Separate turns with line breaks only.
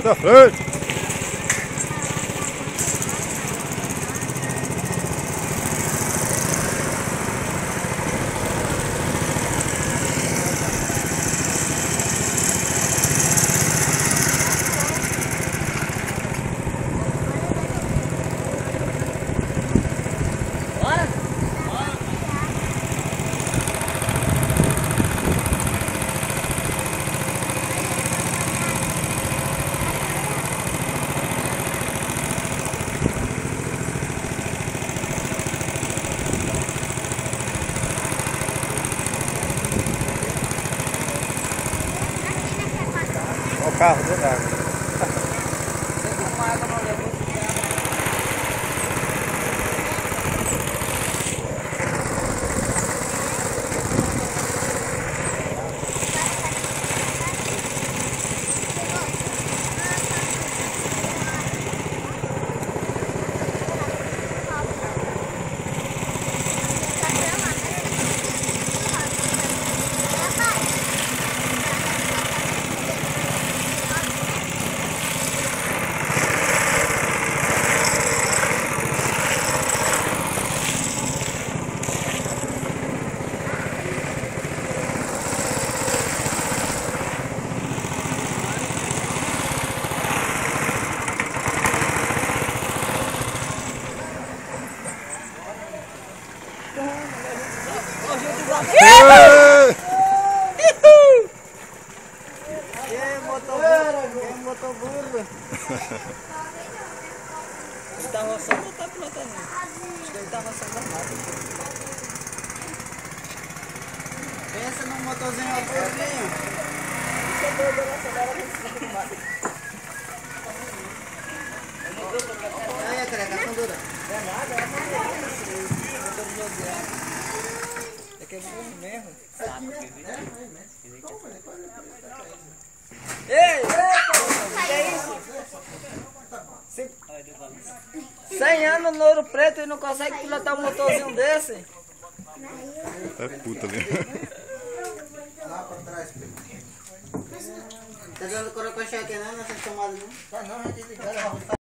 da frente. O carro dentro da água.
Quem botou burro? Ele tá roçando ou tá plantando? Acho que ele tá roçando a mata. Pensa num motorzinho a burrinho. Isso é doido, né? Essa hora vem cima do mato. Aí, careca, tá dura. Não é nada, é motor de jogar. É que é burro mesmo. Ei! Que é isso? 100 anos no Ouro Preto e não consegue pilotar um motorzinho desse?
É puta mesmo.
Lá pra trás. Tá dando corocochá aqui não, nessa tomada não? Tá não, a gente ligaram.